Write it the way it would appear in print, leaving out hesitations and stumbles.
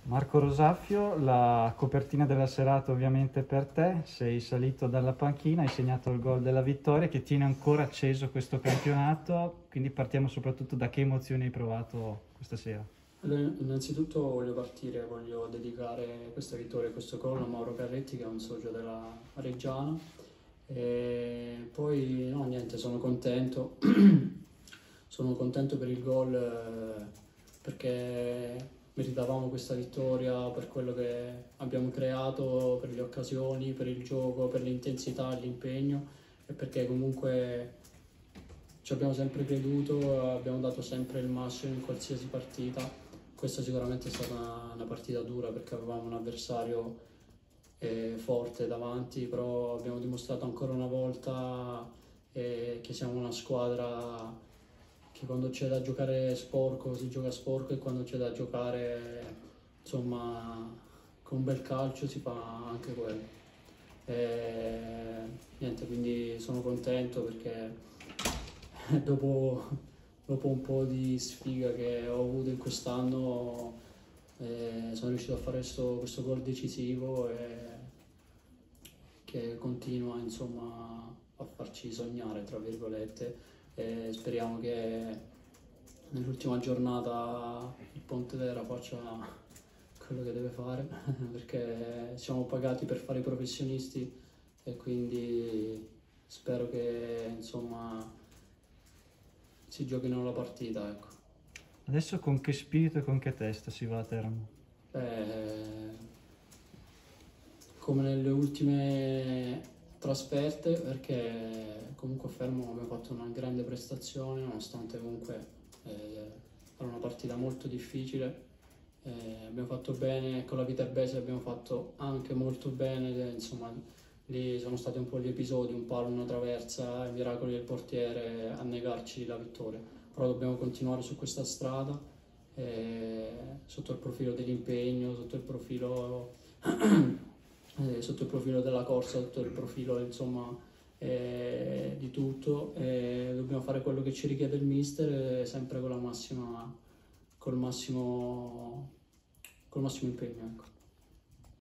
Marco Rosaffio, la copertina della serata ovviamente per te, sei salito dalla panchina, hai segnato il gol della vittoria che tiene ancora acceso questo campionato, quindi partiamo soprattutto da che emozioni hai provato questa sera. Allora, innanzitutto voglio dedicare questa vittoria e questo gol a Mauro Carretti che è un socio della Reggiana e poi no, niente, sono contento, sono contento per il gol perché meritavamo questa vittoria per quello che abbiamo creato, per le occasioni, per il gioco, per l'intensità, l'impegno e perché comunque ci abbiamo sempre creduto, abbiamo dato sempre il massimo in qualsiasi partita. Questa sicuramente è stata una partita dura perché avevamo un avversario forte davanti, però abbiamo dimostrato ancora una volta che siamo una squadra che quando c'è da giocare sporco si gioca sporco e quando c'è da giocare insomma con un bel calcio si fa anche quello. E, niente, quindi sono contento perché dopo, dopo un po' di sfiga che ho avuto in quest'anno sono riuscito a fare questo gol decisivo e che continua insomma a farci sognare tra virgolette e speriamo che nell'ultima giornata il Pontedera faccia quello che deve fare perché siamo pagati per fare i professionisti e quindi spero che insomma si giochino la partita, ecco. Adesso con che spirito e con che testa si va a Teramo? Eh, come nelle ultime trasferte, perché comunque a Fermo abbiamo fatto una grande prestazione, nonostante comunque era una partita molto difficile. Abbiamo fatto bene con la Viterbese, abbiamo fatto anche molto bene, insomma lì sono stati un po' gli episodi, un palo, una traversa, i miracoli del portiere a negarci la vittoria, però dobbiamo continuare su questa strada sotto il profilo dell'impegno, sotto il profilo della corsa, sotto il profilo insomma di tutto. Dobbiamo fare quello che ci richiede il mister sempre con col massimo impegno. Ecco.